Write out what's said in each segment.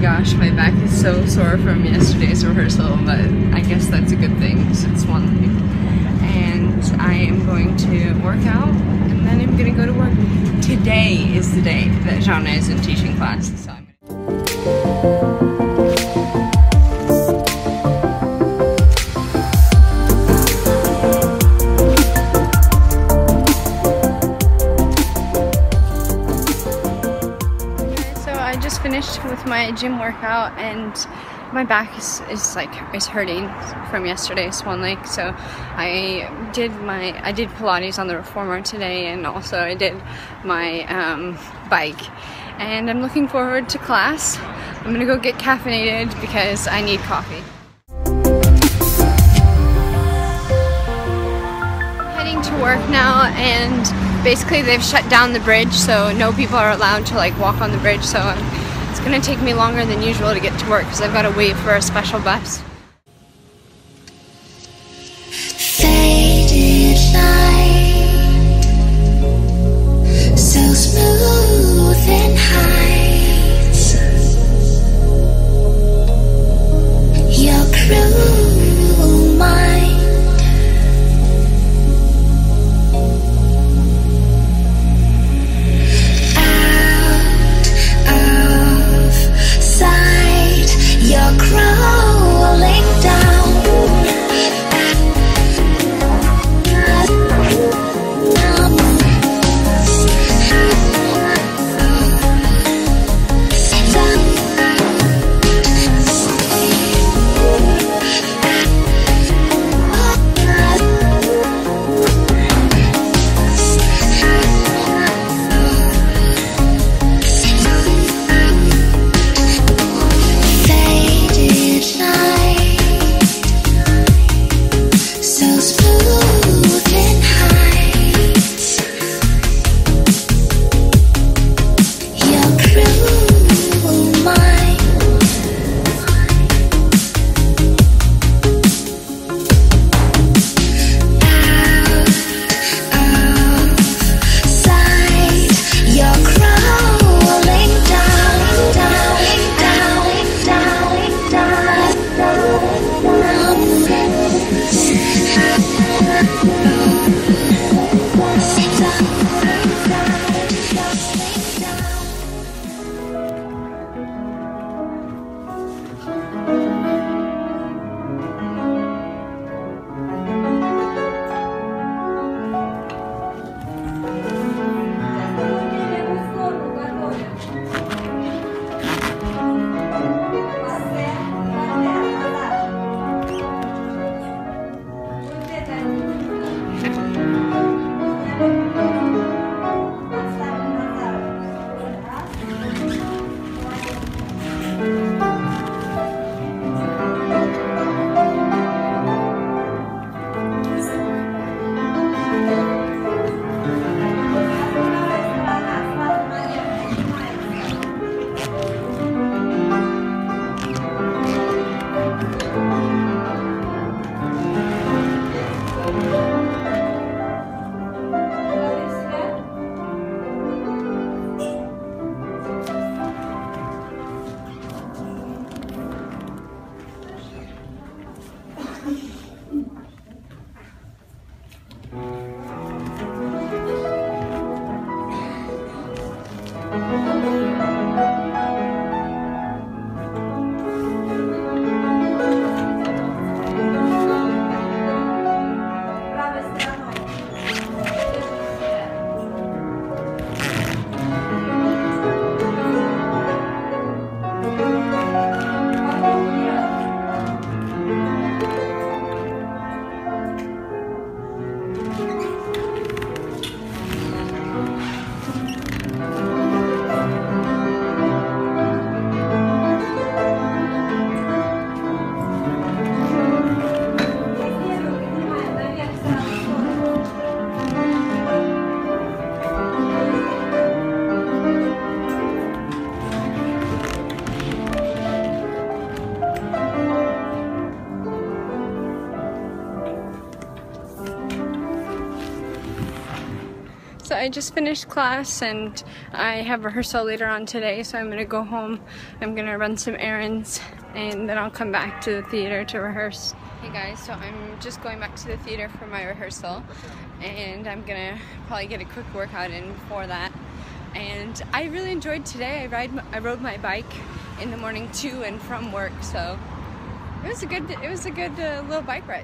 gosh, my back is so sore from yesterday's rehearsal, but I guess that's a good thing because it's one thing. And I am going to work out, and then I'm gonna go to work. Today is the day that Jana is in teaching class, so I'm finished with my gym workout, and my back is hurting from yesterday's Swan Lake. So I did Pilates on the reformer today, and also I did my bike, and I'm looking forward to class. I'm gonna go get caffeinated because I need coffee. Heading to work now, and basically they've shut down the bridge, so no people are allowed to like walk on the bridge, so it's gonna take me longer than usual to get to work because I've got to wait for a special bus. Faded light, so smooth and heights. Your cruel mind, you're crawling I just finished class and I have rehearsal later on today, so I'm gonna go home. I'm gonna run some errands and then I'll come back to the theater to rehearse. Hey guys, so I'm just going back to the theater for my rehearsal and I'm gonna probably get a quick workout in before that. And I really enjoyed today. I rode my bike in the morning to and from work, so it was a good little bike ride.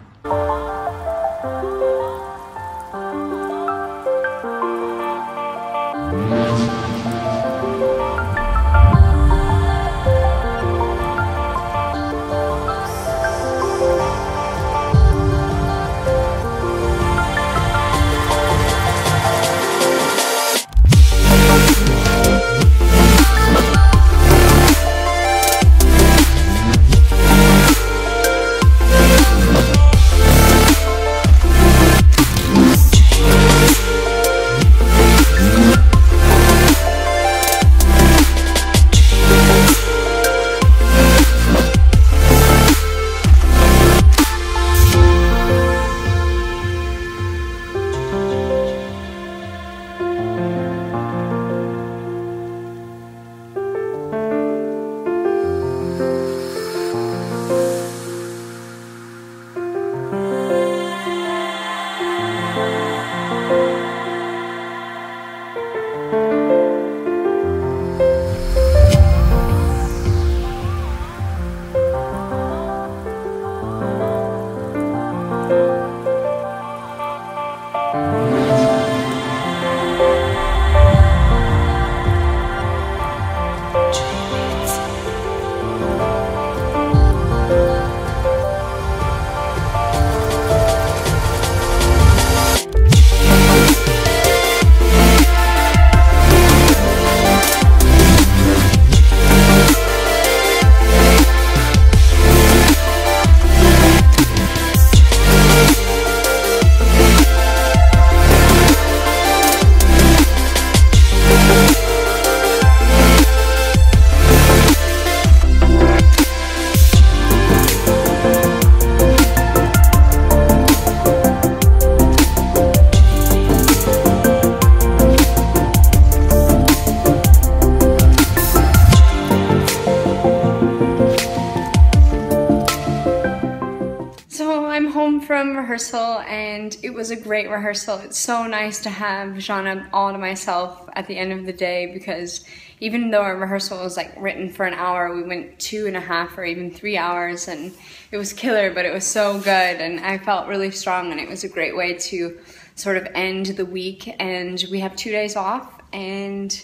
From rehearsal, and it was a great rehearsal. It's so nice to have Zhanna all to myself at the end of the day, because even though our rehearsal was like written for an hour, we went 2.5 or even 3 hours, and it was killer, but it was so good and I felt really strong, and it was a great way to sort of end the week. And we have 2 days off, and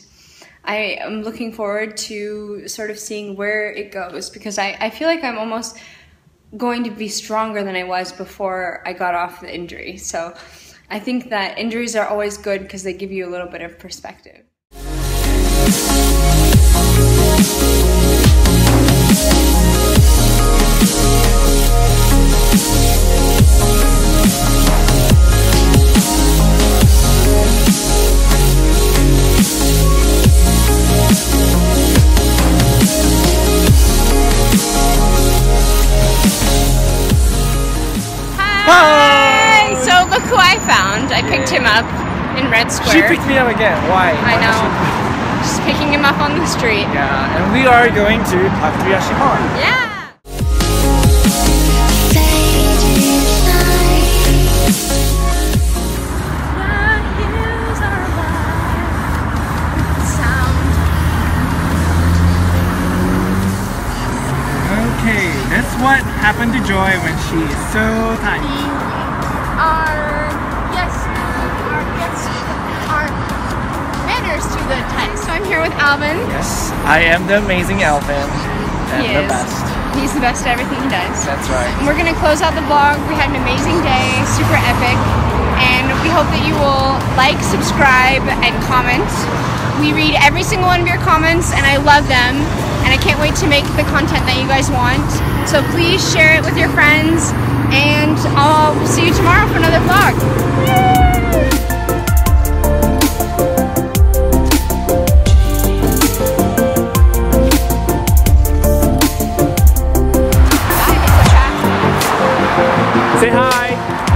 I am looking forward to sort of seeing where it goes, because I feel like I'm almost going to be stronger than I was before I got off the injury. So I think that injuries are always good because they give you a little bit of perspective. Hi! So look who I found. I picked him up in Red Square. She picked me up again. Why? I know. Just picking him up on the street. Yeah, and we are going to Takuyashi-hon. Yeah! Okay, that's what happened to Joy when she is so tight. Our manners to the tight. So I'm here with Alvin. Yes, I am the amazing Alvin. And He the is. best. He's the best at everything he does. That's right. And we're gonna close out the vlog. We had an amazing day, super epic, and we hope that you will like, subscribe, and comment. We read every single one of your comments, and I love them, and I can't wait to make the content that you guys want. So please share it with your friends, and I'll see you tomorrow for another vlog. Yay! Say hi!